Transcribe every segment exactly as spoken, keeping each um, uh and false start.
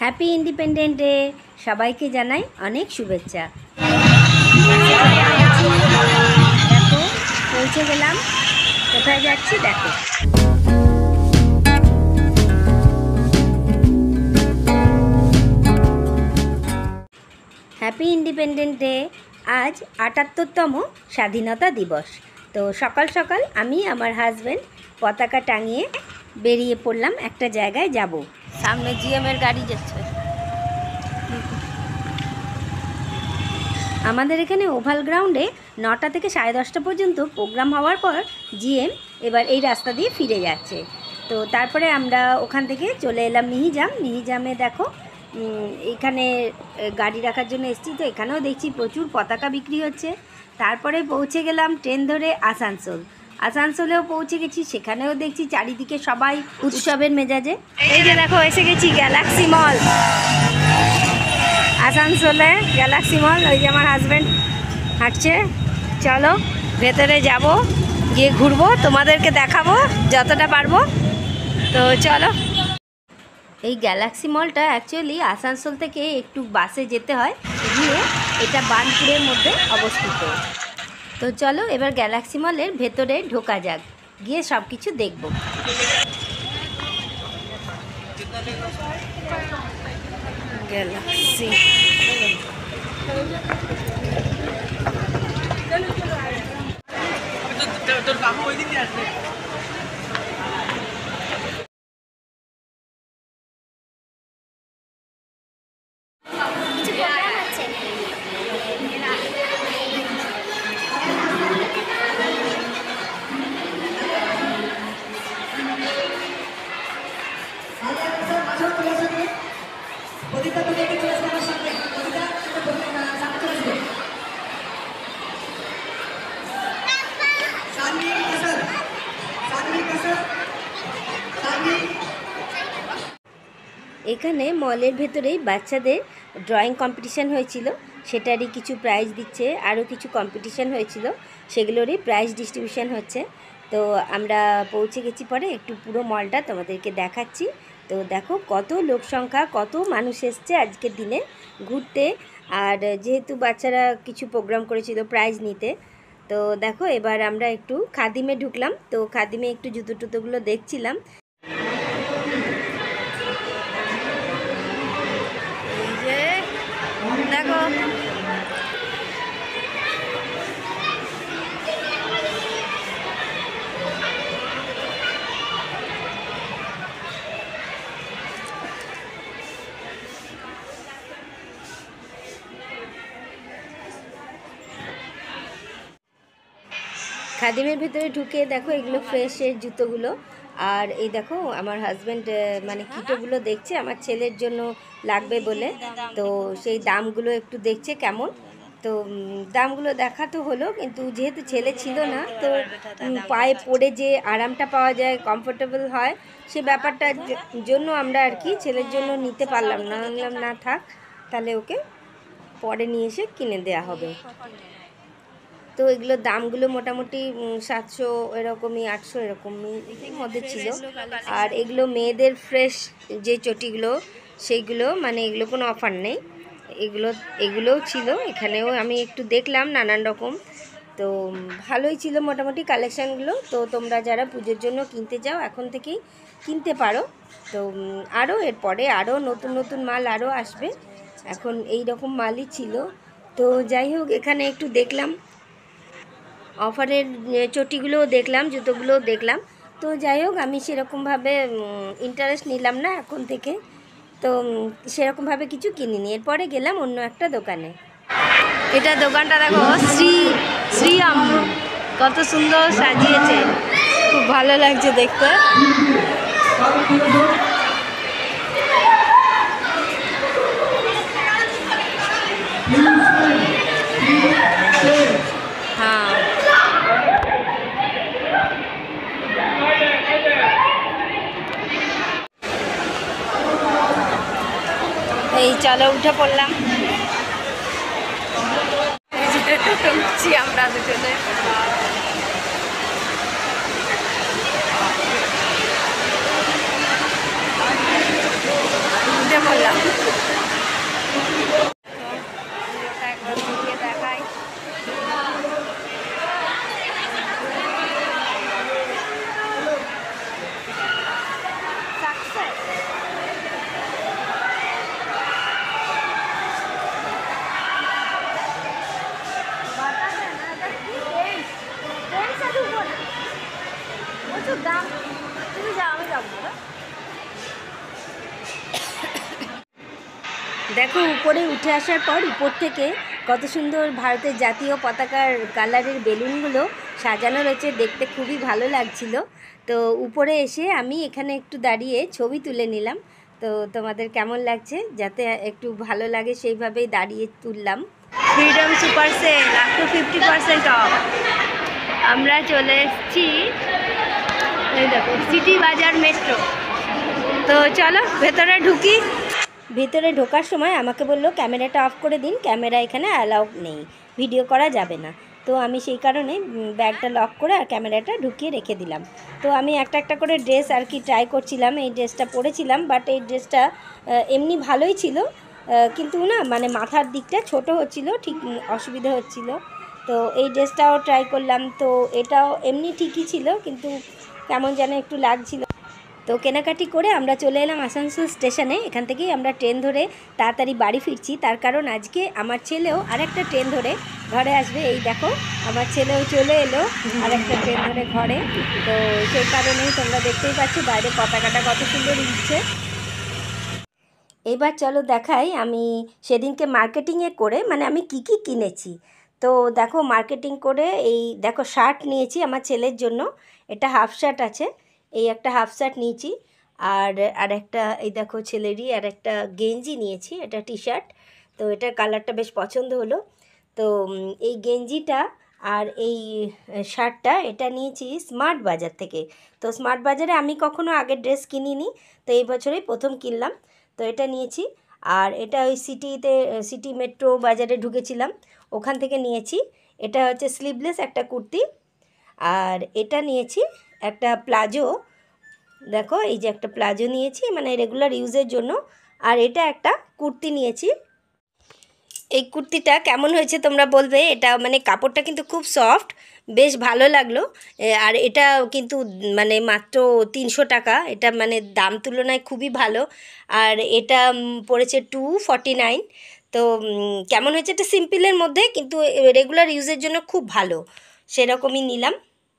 Happy independent day সবাইকে জানাই অনেক শুভেচ্ছা। দেখো পৌঁছে গেলাম, কোথায় যাচ্ছি দেখো। হ্যাপি ইন্ডিপেন্ডেন্ট ডে, আজ আটাত্তরতম স্বাধীনতা দিবস। তো সকাল সকাল আমি আমার হাজব্যান্ড পতাকা টাঙিয়ে বেরিয়ে পড়লাম, একটা জায়গায় যাব। সামনে জিএমের গাড়ি যাচ্ছে। আমাদের এখানে ওভাল গ্রাউন্ডে নটা থেকে সাড়ে দশটা পর্যন্ত প্রোগ্রাম হওয়ার পর জিএম এবার এই রাস্তা দিয়ে ফিরে যাচ্ছে। তো তারপরে আমরা ওখান থেকে চলে এলাম মিহিজাম। মিহিজামে দেখো এখানে গাড়ি রাখার জন্য এসেছি, তো এখানেও দেখছি প্রচুর পতাকা বিক্রি হচ্ছে। তারপরে পৌঁছে গেলাম ট্রেন ধরে আসানসোল। আসানসোলেও পৌঁছে গেছি, সেখানেও দেখছি চারিদিকে সবাই উৎসবের মেজাজে। এই যে দেখো এসে গেছি গ্যালাক্সি মল, আসানসোলে গ্যালাক্সি মল। ওই যে আমার হাজব্যান্ড হাঁটছে, চলো ভেতরে যাব, গিয়ে ঘুরবো, তোমাদেরকে দেখাবো যতটা পারবো। তো চলো। এই গ্যালাক্সি মলটা অ্যাকচুয়ালি আসানসোল থেকে একটু বাসে যেতে হয়, গিয়ে এটা বার্নপুরের মধ্যে অবস্থিত। তো চলো এবার গ্যালাক্সি মলের ভেতরে ঢোকা যাক, গিয়ে সব কিছু দেখবো। গ্যালাক্সি এখানে মলের ভেতরেই বাচ্চাদের ড্রয়িং কম্পিটিশান হয়েছিল, সেটারই কিছু প্রাইজ দিচ্ছে। আরও কিছু কম্পিটিশান হয়েছিল, সেগুলোরই প্রাইজ ডিস্ট্রিবিউশন হচ্ছে। তো আমরা পৌঁছে গেছি, পরে একটু পুরো মলটা তোমাদেরকে দেখাচ্ছি। তো দেখো কত লোক সংখ্যা, কত মানুষ এসছে আজকের দিনে ঘুরতে। আর যেহেতু বাচ্চারা কিছু প্রোগ্রাম করেছিল প্রাইজ নিতে, তো দেখো এবার আমরা একটু খাদিমে ঢুকলাম। তো খাদিমে একটু জুতো টুতোগুলো দেখছিলাম। দেখো খাদিমের ভিতরে ঢুকে দেখো এগুলো ফ্রেশের জুতোগুলো। আর এই দেখো আমার হাজব্যান্ড মানে কিটোগুলো দেখছে আমার ছেলের জন্য লাগবে বলে, তো সেই দামগুলো একটু দেখছে কেমন। তো দামগুলো দেখা তো হলো, কিন্তু যেহেতু ছেলে ছিল না, তো পায়ে পরে যে আরামটা পাওয়া যায়, কমফোর্টেবল হয়, সে ব্যাপারটার জন্য আমরা আর কি ছেলের জন্য নিতে পারলাম না। বললাম না থাক, তাহলে ওকে পরে নিয়ে এসে কিনে দেওয়া হবে। তো এগুলোর দামগুলো মোটামুটি সাতশো এরকমই, আটশো এরকমই মধ্যে ছিল। আর এগুলো মেয়েদের ফ্রেশ যে চটিগুলো, সেইগুলো মানে এগুলো কোনো অফার নেই, এগুলো এগুলোও ছিল। এখানেও আমি একটু দেখলাম নানান রকম, তো ভালোই ছিল মোটামুটি কালেকশানগুলো। তো তোমরা যারা পুজোর জন্য কিনতে যাও এখন থেকেই কিনতে পারো। তো আরও এরপরে আরও নতুন নতুন মাল আরও আসবে, এখন এই রকম মালই ছিল। তো যাই হোক এখানে একটু দেখলাম অফারের চটিগুলোও দেখলাম, জুতোগুলোও দেখলাম। তো যাই হোক আমি সেরকমভাবে ইন্টারেস্ট নিলাম না এখন থেকে, তো সেরকমভাবে কিছু কিনিনি। এরপরে গেলাম অন্য একটা দোকানে। এটা দোকানটা দেখো, শ্রী শ্রীরাম, কত সুন্দর সাজিয়েছে, খুব ভালো লাগছে দেখতে। হ্যাঁ এই চলো উঠে পড়লাম, আমরা দুজনে। উঠে পড়লাম। করলাম। একবার ঘুরিয়ে দেখাই। দেখো উপরে উঠে আসার পর উপর থেকে কত সুন্দর ভারতের জাতীয় পতাকার কালারের বেলুনগুলো সাজানো রয়েছে, দেখতে খুবই ভালো লাগছিল। তো উপরে এসে আমি এখানে একটু দাঁড়িয়ে ছবি তুলে নিলাম। তো তোমাদের কেমন লাগছে, যাতে একটু ভালো লাগে সেইভাবেই দাঁড়িয়ে তুললাম। Freedom super sale up to fifty percent off. আমরা চলে এসেছি এই দেখো সিটি বাজার মেট্রো। তো চলো ভেতরে ঢুকি। ভেতরে ঢোকার সময় আমাকে বললো ক্যামেরাটা অফ করে দিন, ক্যামেরা এখানে অ্যালাউ নেই, ভিডিও করা যাবে না। তো আমি সেই কারণে ব্যাগটা লক করে আর ক্যামেরাটা ঢুকিয়ে রেখে দিলাম। তো আমি একটা একটা করে ড্রেস আর কি ট্রাই করছিলাম। এই ড্রেসটা পরেছিলাম, বাট এই ড্রেসটা এমনি ভালোই ছিল, কিন্তু না মানে মাথার দিকটা ছোট হচ্ছিল, ঠিক অসুবিধা হচ্ছিল। তো এই ড্রেসটাও ট্রাই করলাম, তো এটাও এমনি ঠিকই ছিল, কিন্তু কেমন যেন একটু লাগছিল। তো কেনাকাটি করে আমরা চলে এলাম আসানসোল স্টেশনে। এখান থেকেই আমরা ট্রেন ধরে তাড়াতাড়ি বাড়ি ফিরছি, তার কারণ আজকে আমার ছেলেও আরেকটা ট্রেন ধরে ঘরে আসবে। এই দেখো আমার ছেলেও চলে এলো আরেকটা ট্রেন ধরে ঘরে। তো সেই কারণেই তোমরা দেখতেই পাচ্ছ বাইরে পতাকাটা কত সুন্দর উঠছে। এবার চলো দেখাই আমি সেদিনকে মার্কেটিংয়ে করে মানে আমি কি কি কিনেছি। তো দেখো মার্কেটিং করে এই দেখো শার্ট নিয়েছি আমার ছেলের জন্য, এটা হাফ শার্ট আছে, এই একটা হাফ শার্ট নিয়েছি। আর আর একটা এই দেখো ছেলেরই আর একটা গেঞ্জি নিয়েছি, এটা টি শার্ট। তো এটার কালারটা বেশ পছন্দ হলো। তো এই গেঞ্জিটা আর এই শার্টটা এটা নিয়েছি স্মার্ট বাজার থেকে। তো স্মার্ট বাজারে আমি কখনো আগে ড্রেস কিনিনি, তো এই বছরেই প্রথম কিনলাম। তো এটা নিয়েছি। আর এটা ওই সিটিতে সিটি মেট্রো বাজারে ঢুকেছিলাম, ওখান থেকে নিয়েছি। এটা হচ্ছে স্লিভলেস একটা কুর্তি। আর এটা নিয়েছি একটা প্লাজো, দেখো এই যে একটা প্লাজো নিয়েছি মানে রেগুলার ইউজের জন্য। আর এটা একটা কুর্তি নিয়েছি। এই কুর্তিটা কেমন হয়েছে তোমরা বলবে। এটা মানে কাপড়টা কিন্তু খুব সফট, বেশ ভালো লাগলো। আর এটা কিন্তু মানে মাত্র তিনশো টাকা, এটা মানে দাম তুলনায় খুবই ভালো। আর এটা পড়েছে টু ফর্টি নাইন। তো কেমন হয়েছে, এটা সিম্পলের মধ্যে কিন্তু রেগুলার ইউজের জন্য খুব ভালো, সেরকমই নিলাম।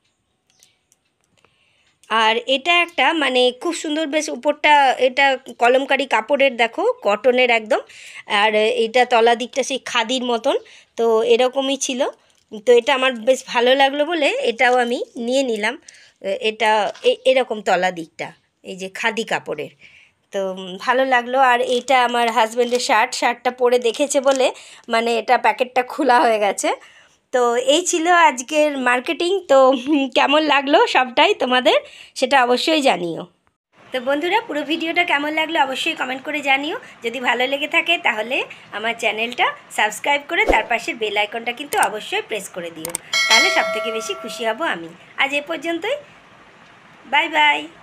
আর এটা একটা মানে খুব সুন্দর, বেশ উপরটা এটা কলমকারি কাপড়ের, দেখো কটনের একদম। আর এটা তলা দিকটা সেই খাদির মতন, তো এরকমই ছিল। তো এটা আমার বেশ ভালো লাগলো বলে এটাও আমি নিয়ে নিলাম। এটা এরকম তলা দিকটা এই যে খাদি কাপড়ের, তো ভালো লাগলো। আর এইটা আমার হাজব্যান্ডের শার্ট, শার্টটা পরে দেখেছে বলে মানে এটা প্যাকেটটা খোলা হয়ে গেছে। তো এই ছিল আজকের মার্কেটিং। তো কেমন লাগলো সবটাই তোমাদের সেটা অবশ্যই জানিও। তো বন্ধুরা পুরো ভিডিওটা কেমন লাগলো অবশ্যই কমেন্ট করে জানিও। যদি ভালো লেগে থাকে তাহলে আমার চ্যানেলটা সাবস্ক্রাইব করে তার পাশের বেল আইকনটা কিন্তু অবশ্যই প্রেস করে দিও, তাহলে সবথেকে বেশি খুশি হব আমি। আজ এ পর্যন্তই, বাই বাই।